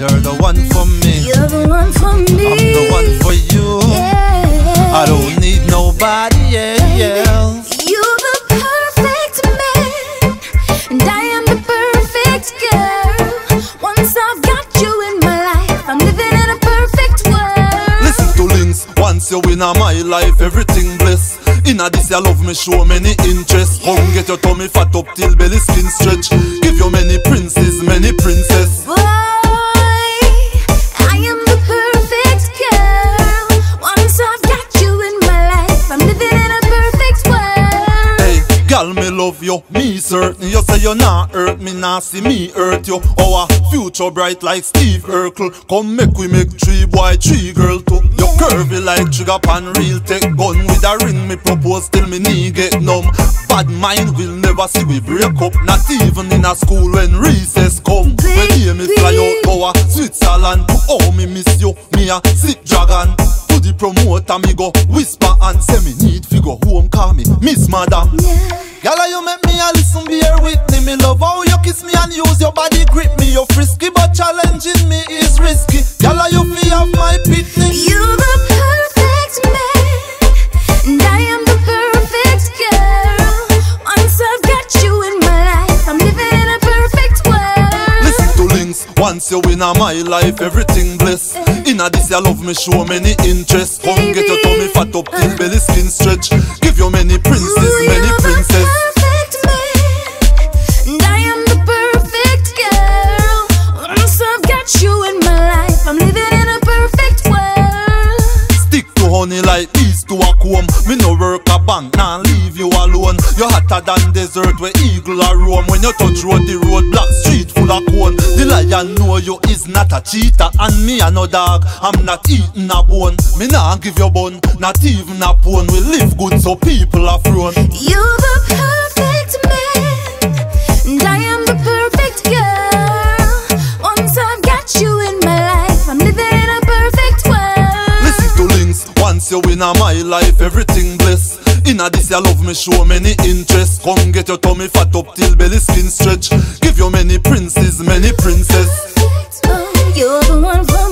You're the one for me. You're the one for me. I'm the one for you. Yeah. I don't need nobody else. You're the perfect man, and I am the perfect girl. Once I've got you in my life, I'm living in a perfect world. Listen to links. Once you in my life, everything bliss. Inna this your love me show many interest. Come get your tummy fat up till belly skin stretch. Give you many princes, many princess. Boy, I am the perfect girl. Once I've got you in my life, I'm living in a perfect world. Hey, girl, me love you, me certain. You say you not hurt me, nah see me hurt you. Our future bright like Steve Urkel. Come make we make 3 boy, 3 girl too. You curvy like trigger pan real tech gun. With a ring me propose till me knee get numb. Bad mind will never see we break up. Not even in a school when recess come. When hear me fly out over Switzerland. Oh me miss you, me a sick dragon. To the promoter me go whisper and say me need fi go home. Call me Miss Madam. Gala, you make me a listen, bear with me. Me love how you kiss me and use your body grip me. You're frisky but challenging me is risky. Gala, you feel have my pitney. You're the perfect man, and I am the perfect girl. Once I've got you in my life, I'm living in a perfect world. Listen to links. Once you in my life, everything bliss. Inna this your love me show many interest. Come get your tummy fat up till belly skin stretch. Give you many princes, many princess. Perfect man, and I am the perfect girl. Once I've got you in my life, I'm living in a perfect world. Stick to honey like bees to a comb. Me no work a bank, nah leave you alone. You hotter than desert where eagle a roam. When you touch road, the road black street full of cone. The lion know you is not a cheetah, and me a no dog. I'm not eating a bone. Me nah give you bun, not even a bone. We live good so people are thrown. You're the perfect man, and I am the perfect girl. Once I've got you in my life, I'm living in a perfect world. Listen to links. Once you in my life, everything bliss. Inna this your love me show many interest. Come get your tummy fat up till belly skin stretch. Give you many princes, many princess. Oh, you're the one for